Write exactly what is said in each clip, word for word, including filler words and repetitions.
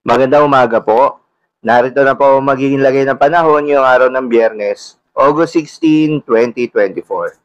Magandang umaga po. Narito na po ang magiging lagay ng panahon ngayong araw ng Biyernes, August sixteen, twenty twenty-four.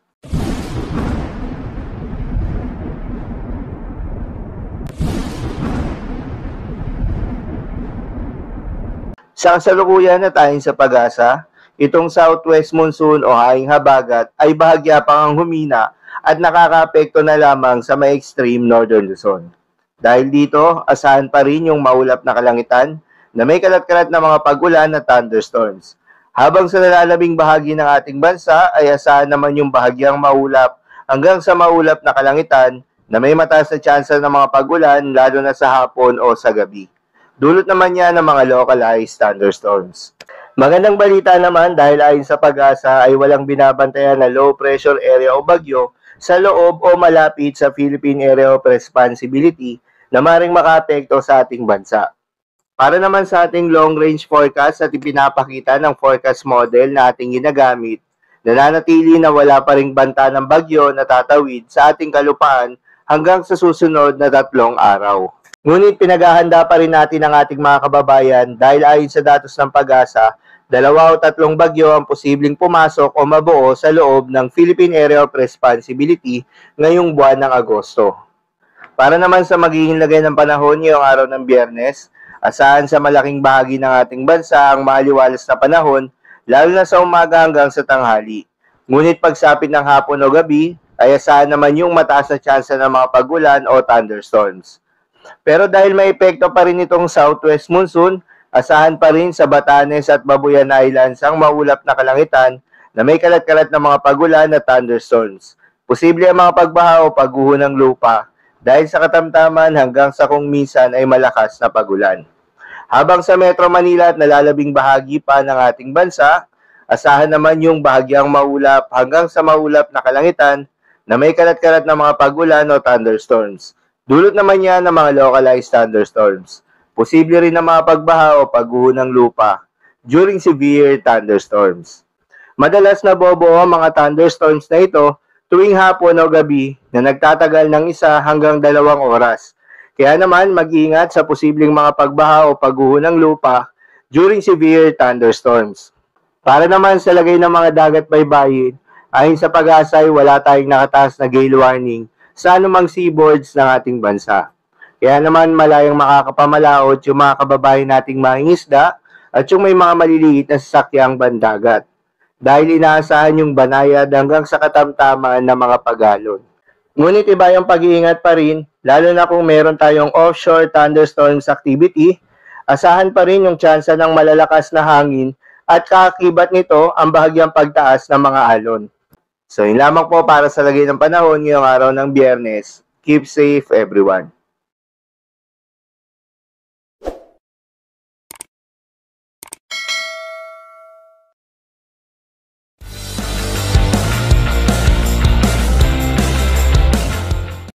Sa kasalukuyan at ayon sa pag-asa, itong southwest monsoon o hanging habagat ay bahagya pang humina at nakakaapekto na lamang sa may extreme northern Luzon. Dahil dito, asahan pa rin yung maulap na kalangitan na may kalat-kalat na mga pag-ulan at thunderstorms. Habang sa nalalabing bahagi ng ating bansa ay asahan naman yung bahagyang maulap hanggang sa maulap na kalangitan na may mataas na tsansa ng mga pag-ulan lalo na sa hapon o sa gabi. Dulot naman yan ng mga localized thunderstorms. Magandang balita naman dahil ayon sa pag-asa ay walang binabantayan na low pressure area o bagyo sa loob o malapit sa Philippine Area of Responsibility na maring makaapekto sa ating bansa. Para naman sa ating long-range forecast at ipinapakita ng forecast model na ating ginagamit, nananatili na wala pa ring banta ng bagyo na tatawid sa ating kalupaan hanggang sa susunod na tatlong araw. Ngunit pinaghahanda pa rin natin ang ating mga kababayan dahil ayon sa datos ng pag-asa, dalawa o tatlong bagyo ang posibleng pumasok o mabuo sa loob ng Philippine Area of Responsibility ngayong buwan ng Agosto. Para naman sa magiging lagay ng panahon ngayong araw ng Biyernes, asahan sa malaking bahagi ng ating bansa ang maliwalas na panahon, lalo na sa umaga hanggang sa tanghali. Ngunit pagsapit ng hapon o gabi, ay asahan naman yung mataas na tsansa ng mga pag-ulan o thunderstorms. Pero dahil may epekto pa rin itong southwest monsoon, asahan pa rin sa Batanes at Babuyan Islands ang maulap na kalangitan na may kalat-kalat na mga pag-ulan at thunderstorms. Posible ang mga pagbaha o pagguho ng lupa dahil sa katamtaman hanggang sa kung minsan ay malakas na pag-ulan. Habang sa Metro Manila at nalalabing bahagi pa ng ating bansa, asahan naman yung bahagyang maulap hanggang sa maulap na kalangitan na may kalat-kalat na mga pag-ulan o thunderstorms. Dulot naman yan ng mga localized thunderstorms. Posible rin na mga pagbaha o pagguho ng lupa during severe thunderstorms. Madalas nabobuo ang mga thunderstorms na ito tuwing hapon o gabi na nagtatagal ng isa hanggang dalawang oras. Kaya naman mag-iingat sa posibleng mga pagbaha o pagguho ng lupa during severe thunderstorms. Para naman sa lagay ng mga dagat baybayin, ayon sa pag-asa ay wala tayong nakataas na gale warning sa anumang seaboards ng ating bansa. Kaya naman malayang makakapamalaot yung mga kababayan nating mangingisda at yung may mga maliliit na sasakyang bandagat. Dahil inaasahan yung banayad hanggang sa katamtaman ng mga pagalon. Ngunit iba yung pag-iingat pa rin, lalo na kung meron tayong offshore thunderstorms activity, asahan pa rin yung tsansa ng malalakas na hangin at kaakibat nito ang bahagyang pagtaas ng mga alon. So yun lamang po para sa lagay ng panahon ngayong araw ng Biyernes. Keep safe everyone.